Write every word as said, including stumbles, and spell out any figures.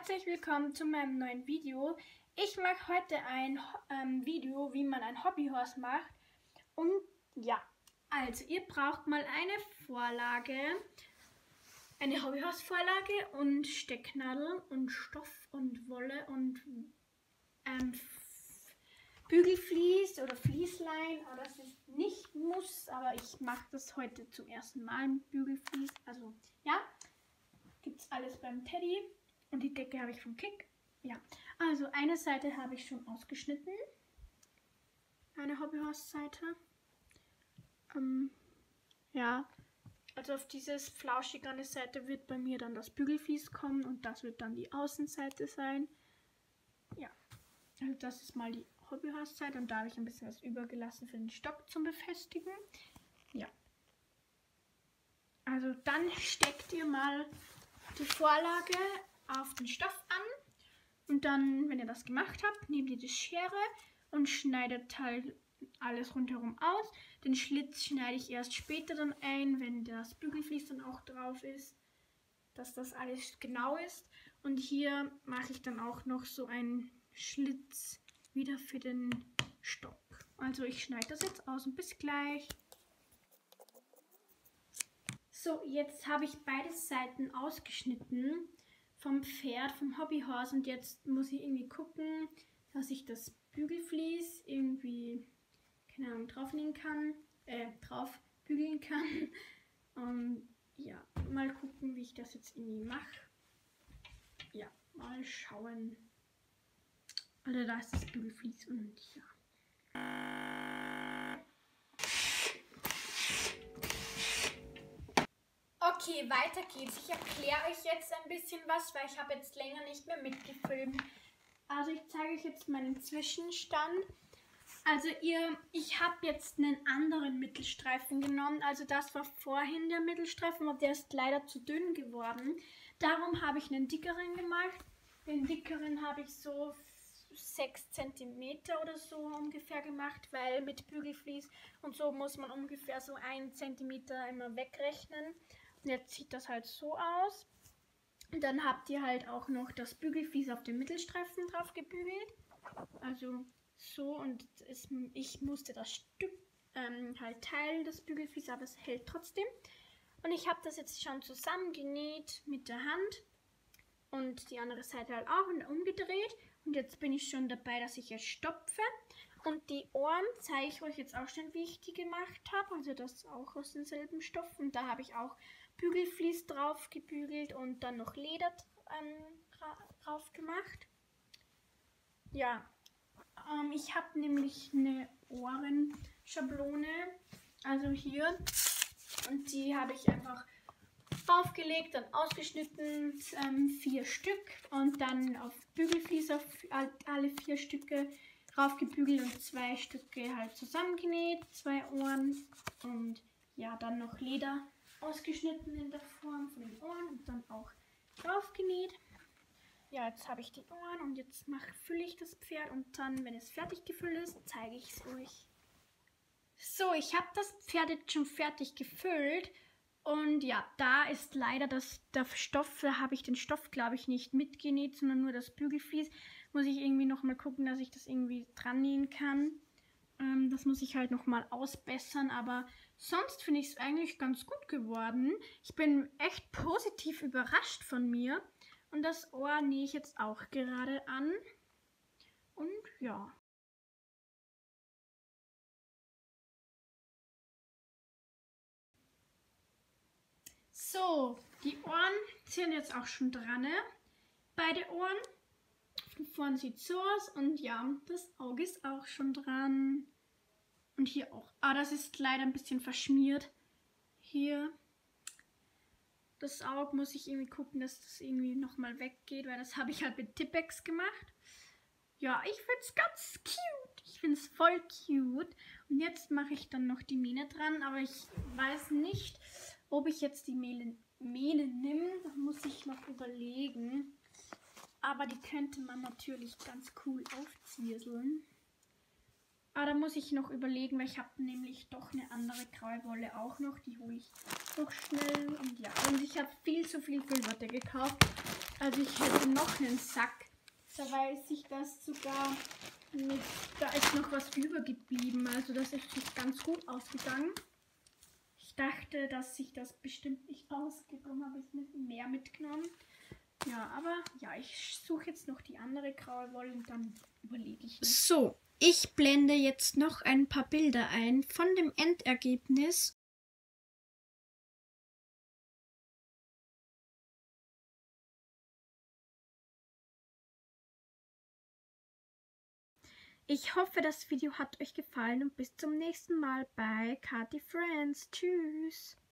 Herzlich willkommen zu meinem neuen Video. Ich mache heute ein ähm, Video, wie man ein Hobbyhorse macht. Und ja, also ihr braucht mal eine Vorlage, eine Hobbyhorse-Vorlage und Stecknadeln und Stoff und Wolle und ähm, Bügelvlies oder Vlieslein. Aber das ist nicht muss, aber ich mache das heute zum ersten Mal mit Bügelvlies. Also ja, gibt es alles beim Teddy. Und die Decke habe ich vom Kick. Ja, also eine Seite habe ich schon ausgeschnitten. Eine Hobbyhorse-Seite. Ähm, ja, also auf dieses flauschigere Seite wird bei mir dann das Bügelvlies kommen und das wird dann die Außenseite sein. Ja, also das ist mal die Hobbyhorse-Seite und da habe ich ein bisschen was übergelassen für den Stock zum Befestigen. Ja. Also dann steckt ihr mal die Vorlage auf den Stoff an und dann, wenn ihr das gemacht habt, nehmt ihr die Schere und schneidet halt alles rundherum aus. Den Schlitz schneide ich erst später dann ein, wenn das Bügelvlies dann auch drauf ist, dass das alles genau ist. Und hier mache ich dann auch noch so einen Schlitz wieder für den Stock. Also ich schneide das jetzt aus und bis gleich. So, jetzt habe ich beide Seiten ausgeschnitten vom Pferd, vom Hobbyhorse und jetzt muss ich irgendwie gucken, dass ich das Bügelvlies irgendwie, keine Ahnung, draufnehmen kann, äh, drauf bügeln kann. Und ja, mal gucken, wie ich das jetzt irgendwie mache. Ja, mal schauen. Also da ist das Bügelvlies und ja. Okay, weiter geht's. Ich erkläre euch jetzt ein bisschen was, weil ich habe jetzt länger nicht mehr mitgefilmt. Also ich zeige euch jetzt meinen Zwischenstand. Also ihr, ich habe jetzt einen anderen Mittelstreifen genommen. Also das war vorhin der Mittelstreifen, aber der ist leider zu dünn geworden. Darum habe ich einen dickeren gemacht. Den dickeren habe ich so sechs Zentimeter oder so ungefähr gemacht, weil mit Bügelvlies und so muss man ungefähr so einen Zentimeter immer wegrechnen. Und jetzt sieht das halt so aus. Und dann habt ihr halt auch noch das Bügelvlies auf dem Mittelstreifen drauf gebügelt. Also so, und es, ich musste das Stück ähm, halt teilen, das Bügelvlies, aber es hält trotzdem. Und ich habe das jetzt schon zusammengenäht mit der Hand und die andere Seite halt auch und umgedreht. Und jetzt bin ich schon dabei, dass ich es stopfe. Und die Ohren zeige ich euch jetzt auch schon, wie ich die gemacht habe. Also das ist auch aus demselben Stoff. Und da habe ich auch Bügelvlies drauf gebügelt und dann noch Leder ähm, drauf gemacht. Ja, ähm, ich habe nämlich eine Ohrenschablone, also hier. Und die habe ich einfach draufgelegt, dann ausgeschnitten, ähm, vier Stück. Und dann auf Bügelvlies auf alle vier Stücke raufgebügelt und zwei Stücke halt zusammengenäht, zwei Ohren und ja, dann noch Leder ausgeschnitten in der Form von den Ohren und dann auch drauf genäht. Ja, jetzt habe ich die Ohren und jetzt mache, fülle ich das Pferd und dann, wenn es fertig gefüllt ist, zeige ich es euch. So, ich habe das Pferd jetzt schon fertig gefüllt und ja, da ist leider das, der Stoff, da habe ich den Stoff, glaube ich, nicht mitgenäht, sondern nur das Bügelvlies. Muss ich irgendwie nochmal gucken, dass ich das irgendwie dran nähen kann. Ähm, das muss ich halt nochmal ausbessern, aber sonst finde ich es eigentlich ganz gut geworden. Ich bin echt positiv überrascht von mir. Und das Ohr nähe ich jetzt auch gerade an. Und ja. So, die Ohren sind jetzt auch schon dran. Ne? Beide Ohren. Von vorne sieht so aus und ja, das Auge ist auch schon dran. Und hier auch. Ah, das ist leider ein bisschen verschmiert. Hier. Das Auge muss ich irgendwie gucken, dass das irgendwie nochmal weggeht, weil das habe ich halt mit Tippex gemacht. Ja, ich finde es ganz cute. Ich finde es voll cute. Und jetzt mache ich dann noch die Mähne dran, aber ich weiß nicht, ob ich jetzt die Mähne, Mähne nehme. Da muss ich noch überlegen. Aber die könnte man natürlich ganz cool aufzieseln. Aber da muss ich noch überlegen, weil ich habe nämlich doch eine andere graue Wolle auch noch. Die hole ich noch schnell. Und ja, und ich habe viel zu viel Füllwatte gekauft. Also ich hätte noch einen Sack. Da weiß ich das sogar nicht. Da ist noch was übergeblieben. Also das ist sich ganz gut ausgegangen. Ich dachte, dass sich das bestimmt nicht ausgeht. Darum habe ich mit mehr mitgenommen. Ja, aber ja, ich suche jetzt noch die andere graue Wolle und dann überlege ich nicht. So, ich blende jetzt noch ein paar Bilder ein von dem Endergebnis. Ich hoffe, das Video hat euch gefallen und bis zum nächsten Mal bei Kati Friends. Tschüss!